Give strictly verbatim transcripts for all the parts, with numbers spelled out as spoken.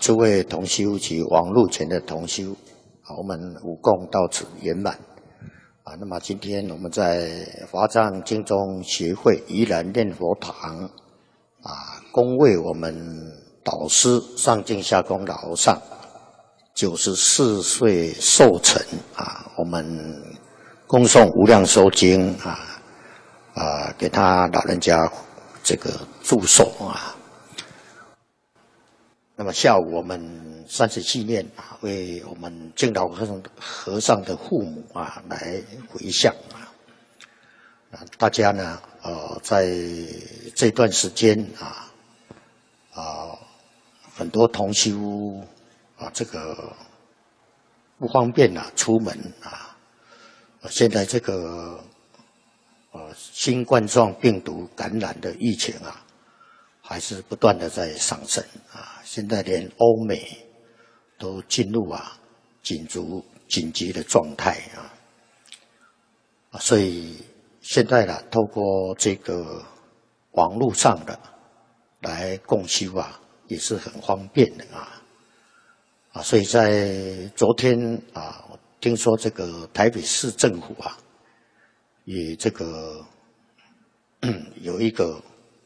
诸位同修及网络前的同修，啊，我们五供到此圆满。啊，那么今天我们在华藏经中协会宜兰念佛堂，啊，恭为我们导师上敬下供老和尚九十四岁寿辰啊，我们恭送无量寿经啊，啊，给他老人家这个祝寿啊。那么下午我们三十纪念啊，为我们敬老和尚和尚的父母啊来回向啊。啊，大家呢，呃，在这段时间啊，啊，很多同修啊，这个不方便啊，出门啊。现在这个呃新冠状病毒感染的疫情啊，还是不断的在上升啊。现在连欧美都进入啊紧急紧急的状态啊，啊，所以现在呢，透过这个网络上的来共修啊，也是很方便的啊，啊，所以在昨天啊，我听说这个台北市政府啊，也这个有一个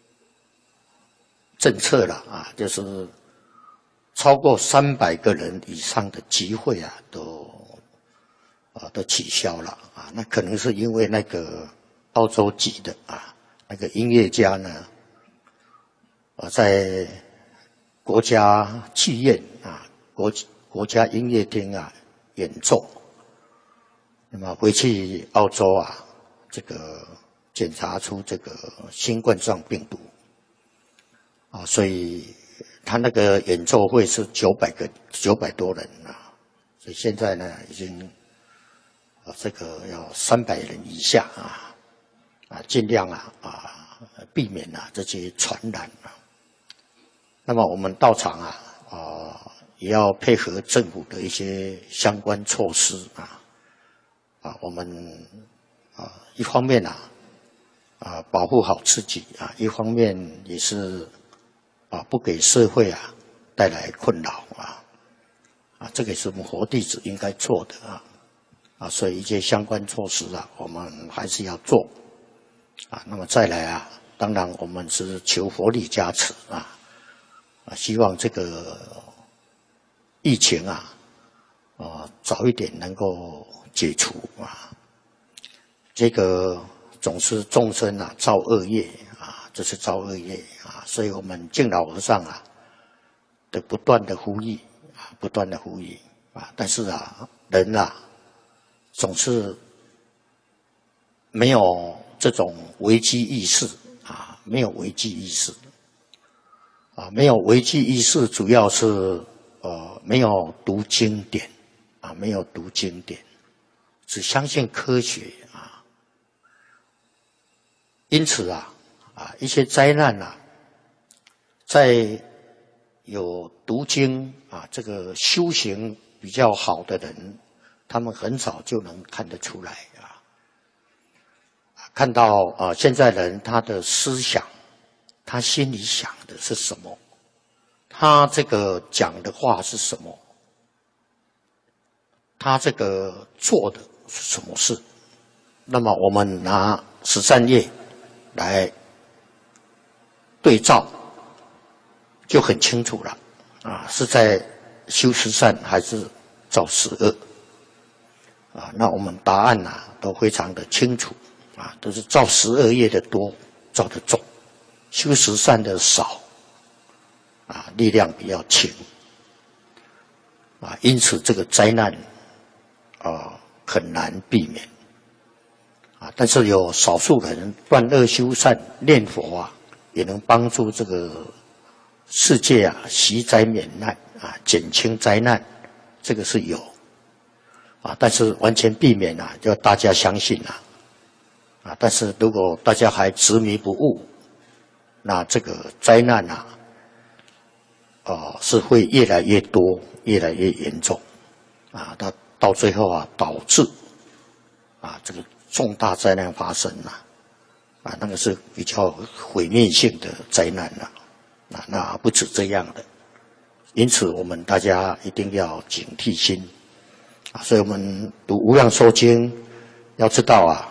政策了啊，就是超过三百个人以上的集会啊，都啊都取消了啊。那可能是因为那个澳洲籍的啊那个音乐家呢，啊在国家剧院啊国国家音乐厅啊演奏，那么回去澳洲啊，这个检查出这个新冠状病毒啊，所以他那个演奏会是九百个九百多人啊，所以现在呢已经啊这个要三百人以下啊啊尽量啊啊避免啊这些传染啊。那么我们到场啊啊也要配合政府的一些相关措施啊啊我们啊一方面啊啊保护好自己啊，一方面也是啊，不给社会啊带来困扰啊，啊，这个是我们佛弟子应该做的啊，啊，所以一些相关措施啊，我们还是要做啊。那么再来啊，当然我们是求佛力加持啊，啊，希望这个疫情啊，啊，早一点能够解除啊。这个总是众生啊造恶业啊，这是造恶业啊，所以我们敬老和尚啊的不断的呼吁啊，不断的呼吁啊，但是啊，人啊总是没有这种危机意识啊，没有危机意识啊，没有危机意识，主要是呃没有读经典啊，没有读经典，只相信科学啊。因此啊，啊，一些灾难啊，在有读经啊，这个修行比较好的人，他们很早就能看得出来啊。看到啊，现在人他的思想，他心里想的是什么，他这个讲的话是什么，他这个做的是什么事。那么我们拿十三页来对照，就很清楚了啊，是在修十善还是造十恶啊？那我们答案啊都非常的清楚啊，都是造十恶业的多，造的重，修十善的少啊，力量比较轻啊，因此这个灾难啊很难避免。啊，但是有少数人断恶修善、念佛啊，也能帮助这个世界啊息灾免难啊，减轻灾难，这个是有啊。但是完全避免啊，就大家相信啊啊。但是如果大家还执迷不悟，那这个灾难啊，啊是会越来越多、越来越严重啊。到到最后啊，导致啊这个重大灾难发生了，啊，那个是比较毁灭性的灾难了，啊，那不止这样的， 因此我们大家一定要警惕心啊。所以我们读《无量寿经》，要知道啊，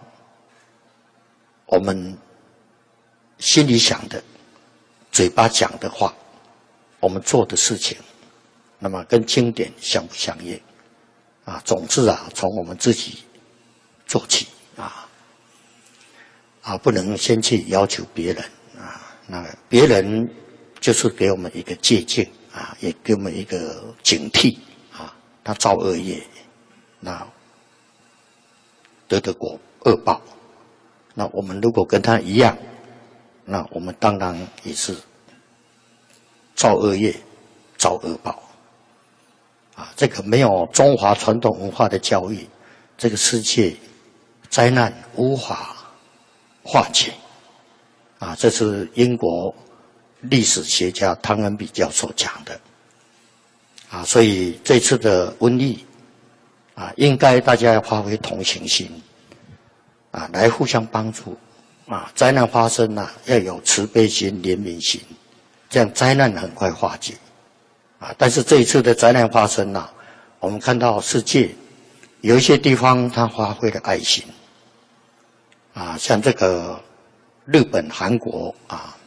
我们心里想的、嘴巴讲的话，我们做的事情，那么跟经典相不相应啊？总之啊，从我们自己做起啊，啊，不能先去要求别人啊。那别人就是给我们一个借鉴啊，也给我们一个警惕啊。他造恶业，那得的果恶报。那我们如果跟他一样，那我们当然也是造恶业，造恶报。啊，这个没有中华传统文化的教育，这个世界灾难无法化解。啊，这是英国历史学家汤恩比教授讲的。啊，所以这次的瘟疫，啊，应该大家要发挥同情心，啊，来互相帮助。啊，灾难发生啊，要有慈悲心、怜悯心，这样灾难很快化解。啊，但是这一次的灾难发生啊，我们看到世界有一些地方它发挥了爱心。啊，像这个日本、韩国啊，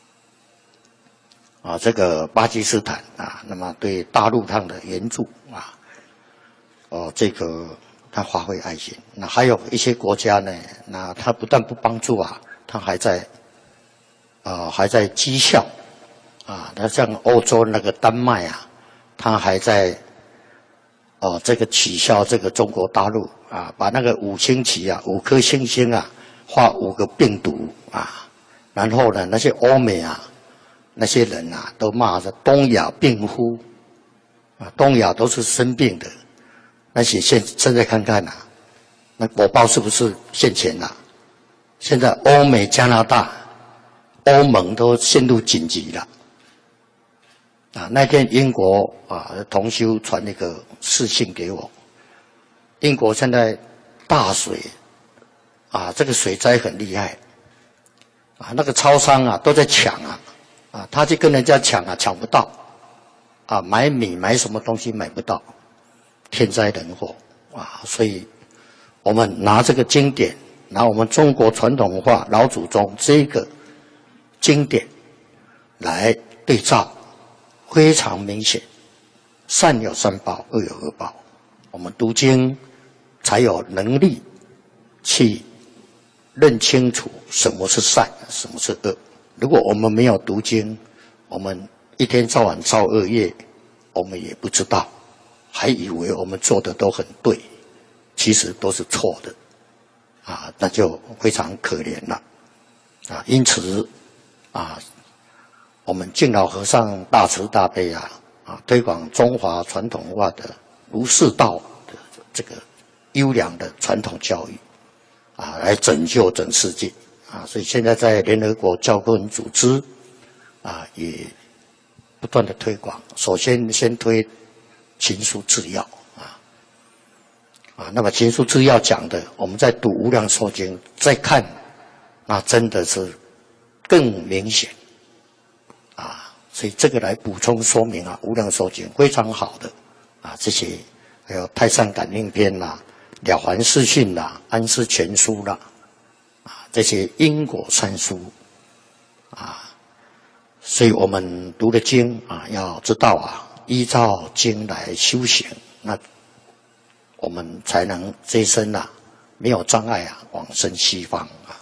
啊，这个巴基斯坦啊，那么对大陆上的援助啊，哦，这个他发挥爱心。那还有一些国家呢，那他不但不帮助啊，他还在啊、呃、还在讥笑啊。他像欧洲那个丹麦啊，他还在哦、呃、这个取笑这个中国大陆啊，把那个五星旗啊，五颗星星啊，画五个病毒啊，然后呢，那些欧美啊那些人啊，都骂着东亚病夫啊，东亚都是生病的。那些现现在看看呐、啊，那果报是不是现前了、啊？现在欧美、加拿大、欧盟都陷入紧急了。啊，那天英国啊同修传那个视讯给我，英国现在大水啊，这个水灾很厉害啊，那个超商啊都在抢啊，啊，他去跟人家抢啊，抢不到啊，买米买什么东西买不到。天灾人祸啊，所以我们拿这个经典，拿我们中国传统文化老祖宗这个经典来对照，非常明显，善有善报，恶有恶报。我们读经才有能力去认清楚什么是善，什么是恶。如果我们没有读经，我们一天到晚造恶业，我们也不知道。还以为我们做的都很对，其实都是错的，啊，那就非常可怜了，啊，因此，啊，我们敬老和尚大慈大悲啊，啊，推广中华传统文化的儒释道的这个优良的传统教育，啊，来拯救整世界，啊，所以现在在联合国教科文组织，啊，也不断的推广，首先先推。勤书治要啊啊，那么勤书治要讲的，我们在读《无量寿经》再看，那真的是更明显啊。所以这个来补充说明啊，《无量寿经》非常好的啊，这些还有《太上感应篇》啦、《了凡四训》啦、《安世全书》啦啊，这些因果三书啊，所以我们读的经啊，要知道啊。依照经来修行，那我们才能这一生啊没有障碍啊往生西方啊。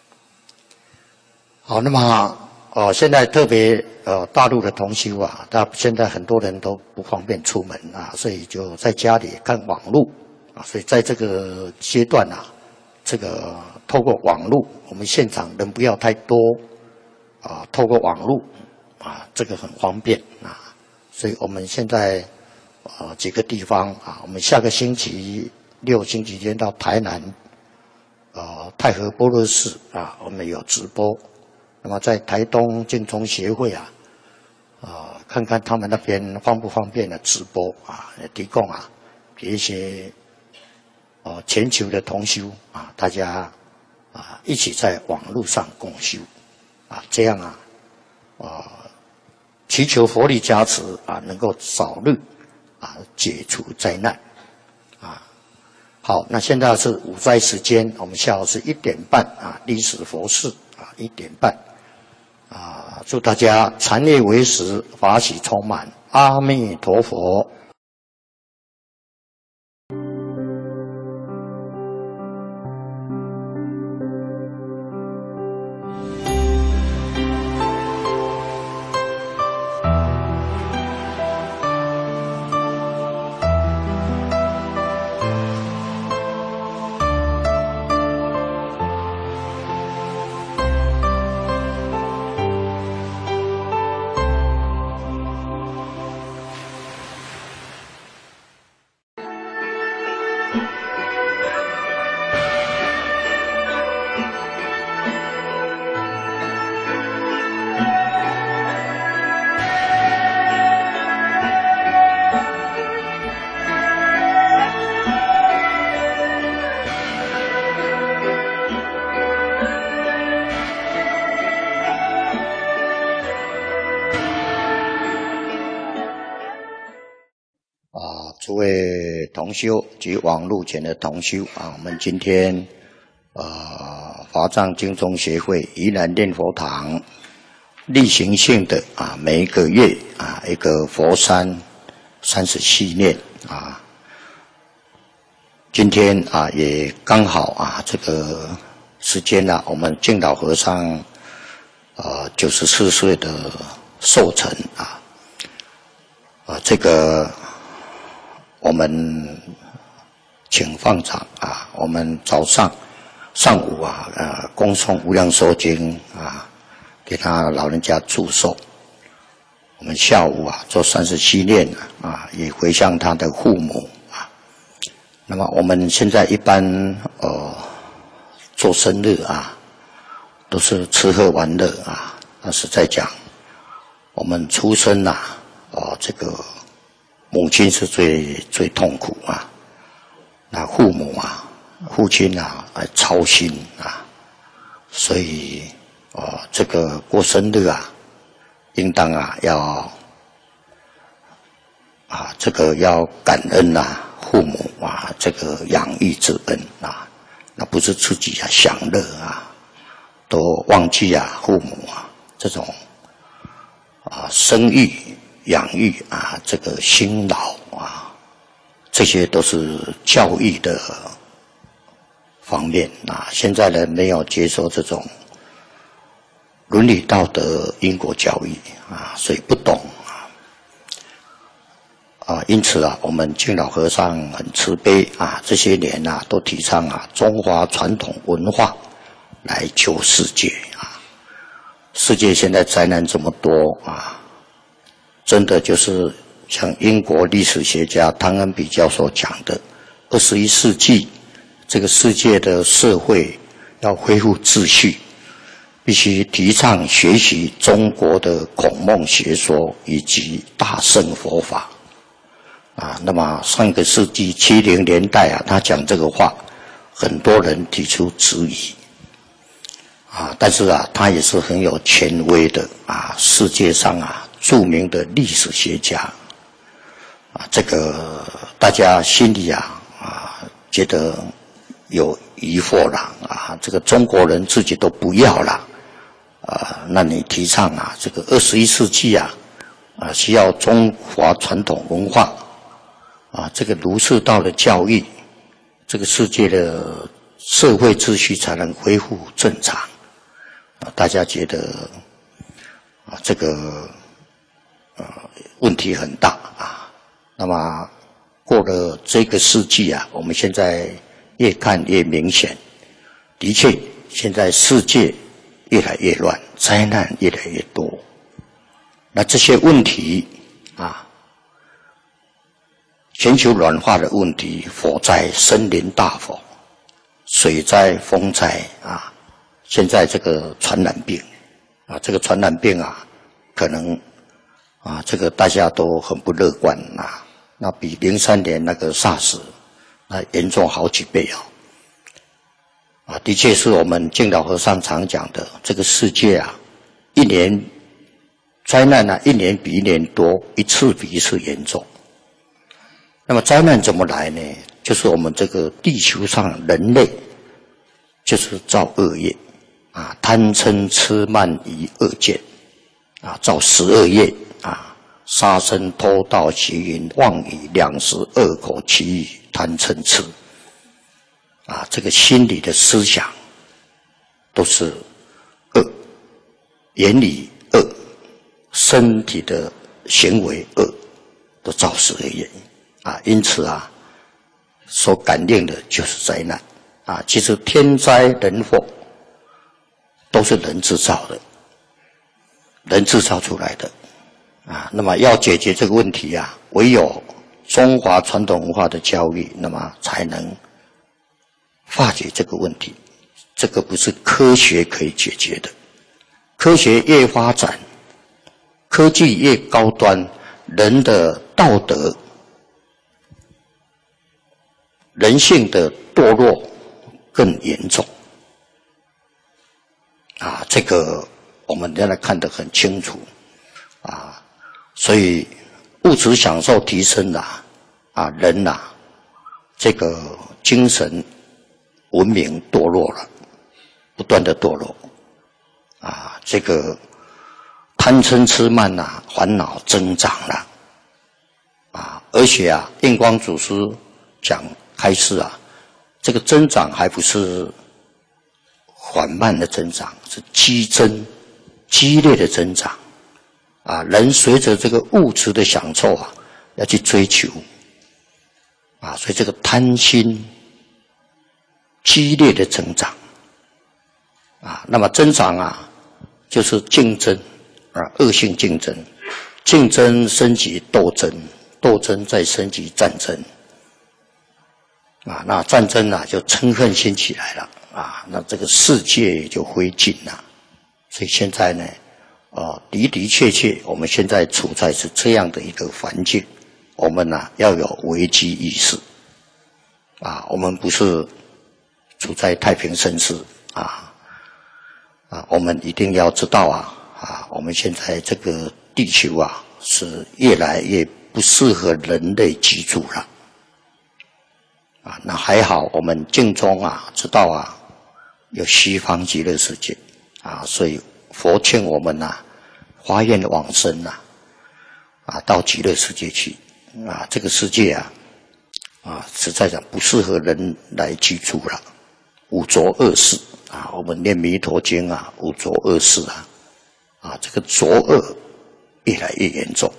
好，那么呃现在特别呃大陆的同修啊，他现在很多人都不方便出门啊，所以就在家里看网络啊，所以在这个阶段啊，这个透过网络，我们现场人不要太多啊，透过网络啊，这个很方便啊。所以我们现在呃几个地方啊，我们下个星期六星期天到台南呃太和波罗寺啊，我们有直播。那么在台东净宗协会啊，啊、呃、看看他们那边方不方便的直播啊，也提供啊给一些呃全球的同修啊，大家啊一起在网络上共修啊，这样啊啊。呃祈求佛力加持啊，能够早日啊解除灾难啊。好，那现在是午斋时间，我们下午是一点半啊，历史佛事啊，一点半啊，祝大家禅业为实，法喜充满，阿弥陀佛。诸位同修及网络前的同修啊，我们今天呃华藏经宗协会宜兰念佛堂例行性的啊，每一个月啊一个佛山三十系念啊，今天啊也刚好啊这个时间呢、啊，我们净老和尚呃九十四岁的寿辰啊，啊这个。我们请放长啊，我们早上上午啊，呃，恭送无量寿经啊，给他老人家祝寿。我们下午啊做三十七念啊，也回向他的父母啊。那么我们现在一般呃做生日啊，都是吃喝玩乐啊。但是在讲我们出生呐、啊，哦这个。母亲是最最痛苦啊，那父母啊，父亲啊，来操心啊，所以哦，这个过生日啊，应当啊要啊这个要感恩啊父母啊这个养育之恩啊，那不是自己啊享乐啊，都忘记啊父母啊这种啊生育。养育啊，这个辛劳啊，这些都是教育的方面啊。现在人没有接受这种伦理道德、因果教育啊，所以不懂啊。啊，因此啊，我们净老和尚很慈悲啊，这些年啊，都提倡啊中华传统文化来救世界啊。世界现在灾难这么多啊。真的就是像英国历史学家汤恩比教授讲的，二十一世纪这个世界的社会要恢复秩序，必须提倡学习中国的孔孟学说以及大乘佛法啊。那么上个世纪七零年代啊，他讲这个话，很多人提出质疑啊，但是啊，他也是很有权威的啊，世界上啊。著名的历史学家啊，这个大家心里啊啊觉得有疑惑了啊，这个中国人自己都不要了啊，那你提倡啊，这个二十一世纪啊啊需要中华传统文化啊，这个儒释道的教育，这个世界的社会秩序才能恢复正常啊，大家觉得啊这个。呃，问题很大啊。那么过了这个世纪啊，我们现在越看越明显，的确，现在世界越来越乱，灾难越来越多。那这些问题啊，全球暖化的问题，火灾、森林大火、水灾、风灾啊，现在这个传染病啊，这个传染病啊，可能。啊，这个大家都很不乐观啊，那比零三年那个 SARS 那严重好几倍啊！啊，的确是我们净老和尚常讲的，这个世界啊，一年灾难呢、啊，一年比一年多，一次比一次严重。那么灾难怎么来呢？就是我们这个地球上人类，就是造恶业啊，贪嗔痴慢疑恶见啊，造十二业啊，杀生偷盗邪淫妄语两舌恶口绮语贪嗔痴啊，这个心理的思想都是恶，言语恶，身体的行为恶，都造十二业啊，因此啊。所感应的就是灾难啊！其实天灾人祸都是人制造的，人制造出来的啊。那么要解决这个问题啊，唯有中华传统文化的教育，那么才能化解这个问题。这个不是科学可以解决的。科学越发展，科技越高端，人的道德。人性的堕落更严重啊！这个我们原来看得很清楚啊，所以物质享受提升了啊，人呐、啊，这个精神文明堕落了，不断的堕落啊，这个贪嗔痴慢呐、啊，烦恼增长了啊，而且啊，印光祖师讲。开始啊，这个增长还不是缓慢的增长，是激增、激烈的增长啊！人随着这个物质的享受啊，要去追求啊，所以这个贪心激烈的增长啊，那么增长啊，就是竞争啊，恶性竞争，竞争升级斗争，斗争再升级战争。啊，那战争啊，就嗔恨心起来了啊，那这个世界也就灰烬了。所以现在呢，啊，的的确确，我们现在处在是这样的一个环境，我们呢、啊、要有危机意识啊，我们不是处在太平盛世啊啊，我们一定要知道啊啊，我们现在这个地球啊是越来越不适合人类居住了。啊，那还好，我们净宗啊知道啊，有西方极乐世界啊，所以佛劝我们呐、啊，发愿往生呐、啊，啊，到极乐世界去啊，这个世界啊，啊，实在讲不适合人来居住了，五浊恶世啊，我们念弥陀经啊，五浊恶世啊，啊，这个浊恶越来越严重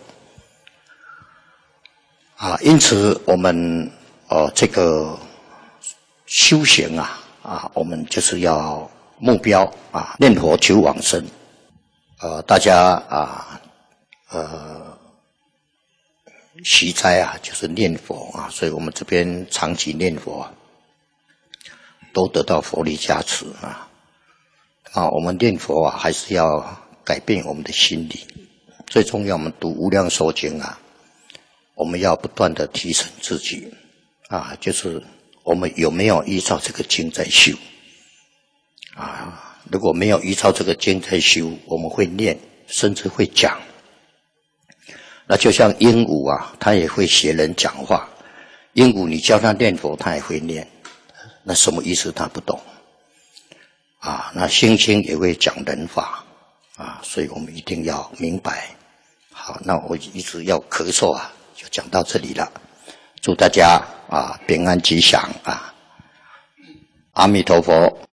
啊，因此我们。哦，这个修行啊，啊，我们就是要目标啊，念佛求往生。呃，大家啊，呃，习斋啊，就是念佛啊，所以我们这边长期念佛，都得到佛力加持啊。啊，我们念佛啊，还是要改变我们的心理。最重要，我们读无量寿经啊，我们要不断的提升自己。啊，就是我们有没有依照这个经在修啊？如果没有依照这个经在修，我们会念，甚至会讲。那就像鹦鹉啊，它也会学人讲话。鹦鹉你教它念佛，它也会念。那什么意思？它不懂。啊，那猩猩也会讲人法啊，所以我们一定要明白。好，那我一直要咳嗽啊，就讲到这里了。祝大家啊平安吉祥啊！阿弥陀佛。